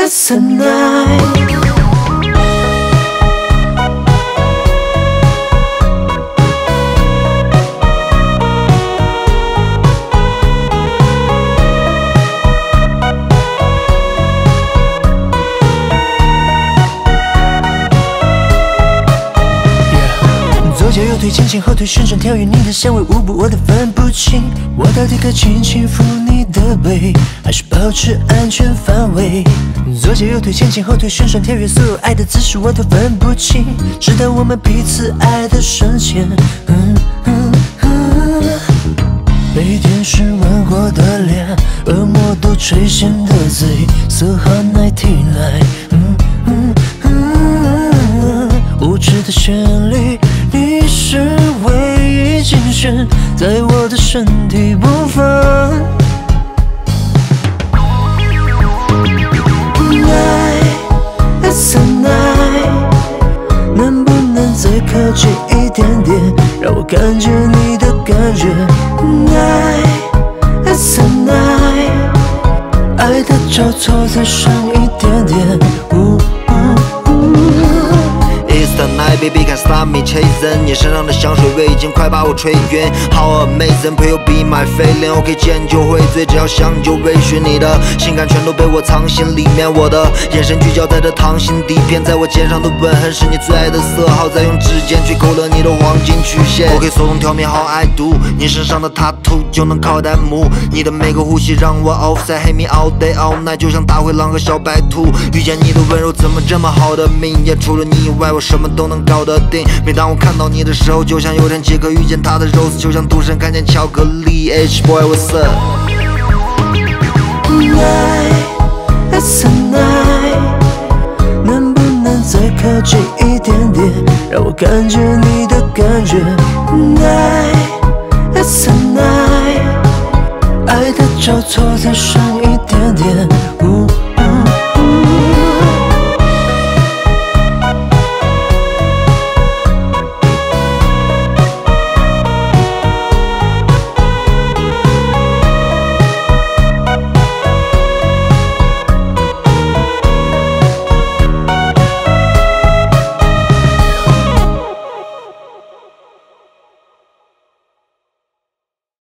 It's a night。 左脚右腿前倾后腿旋转跳跃，你的香味无不我都分不清。我到底该轻轻抚你的背，还是保持安全范围？左脚右腿前倾后腿旋转跳跃，所有爱的姿势我都分不清，直到我们彼此爱的瞬间。被电视玩过的脸，恶魔都垂涎的嘴 ，So hot 99。无知的旋律，你是唯一精选在我的身体部分。Night, it's a night， 能不能再靠近一点点，让我感觉你的感觉。Night, it's a night， 爱的交错再深一点点。 It's the night, baby, can't stop me chasing。你身上的香水味已经快把我吹晕。How amazing, will you be my feeling？ OK， 见就会醉，只要想就微醺。你的情感全都被我藏心里面，我的眼神聚焦在这淌心底片，在我肩上的吻痕是你最爱的色号，再用指尖去勾勒你的黄金曲线。OK， 手动挑眉 How I do， 你身上的 tattoo 就能靠弹幕，你的每个呼吸让我 offside hate me all day all night， 就像大灰狼和小白兔。遇见你的温柔怎么这么好的命，也除了你以外我什么都能搞得定。每当我看到你的时候，就像有天杰克遇见他的 Rose， 就像赌神看见巧克力。H-boy what's up？ Night, it's a night， 能不能再靠近一点点，让我感觉你的感觉。Night, it's a night， 爱的交错再深一点点。